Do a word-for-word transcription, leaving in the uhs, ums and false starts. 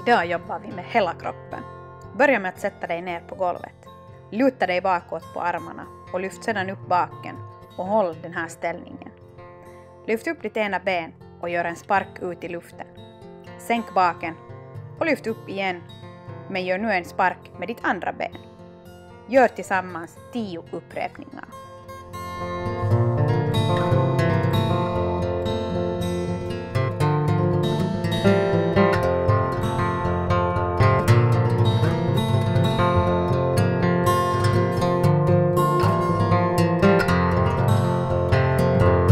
Idag jobbar vi med hela kroppen. Börja med att sätta dig ner på golvet. Luta dig bakåt på armarna och lyft sedan upp baken och håll den här ställningen. Lyft upp ditt ena ben och gör en spark ut i luften. Sänk baken och lyft upp igen, men gör nu en spark med ditt andra ben. Gör tillsammans tio upprepningar.